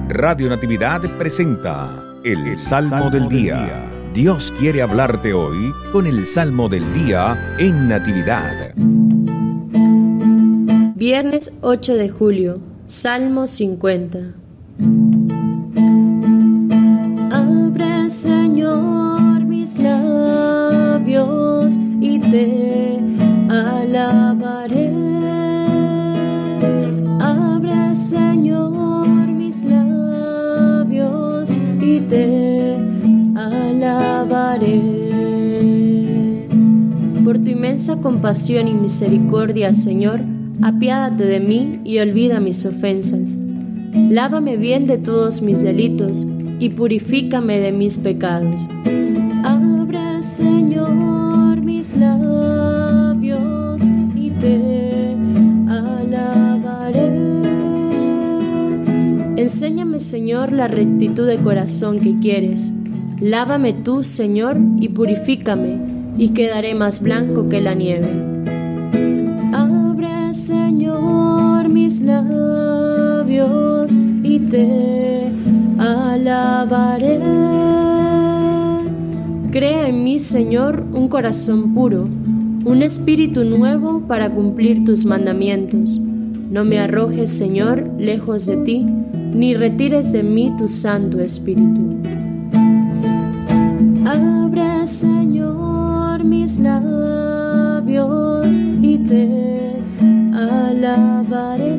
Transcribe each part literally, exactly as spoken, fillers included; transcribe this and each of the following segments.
Radio Natividad presenta el Salmo del Día. Dios quiere hablarte hoy con el Salmo del Día en Natividad. Viernes ocho de julio, Salmo cincuenta. Abre, Señor, mis labios y te alabaré. Abre, Señor, mis labios y te alabaré. Por tu inmensa compasión y misericordia, Señor, apiádate de mí y olvida mis ofensas. Lávame bien de todos mis delitos y purifícame de mis pecados. Abre, Señor, mis labios y te alabaré. Enséñame, Señor, la rectitud de corazón que quieres. Lávame tú, Señor, y purifícame, y quedaré más blanco que la nieve. Abre, Señor, mis labios y te alabaré. Crea en mí, Señor, un corazón puro, un espíritu nuevo para cumplir tus mandamientos. No me arrojes, Señor, lejos de ti, ni retires de mí tu Santo Espíritu. Abre, Señor, mis labios y te alabaré.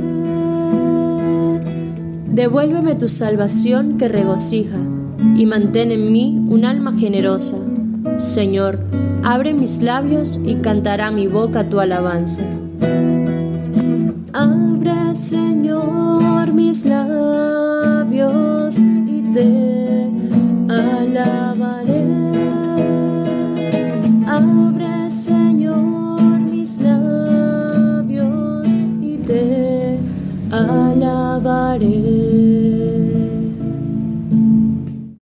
Devuélveme tu salvación que regocija y mantén en mí un alma generosa. Señor, abre mis labios y cantará mi boca tu alabanza. Abre, Señor, mis labios y te alabaré. Abre, Señor, mis labios y te alabaré.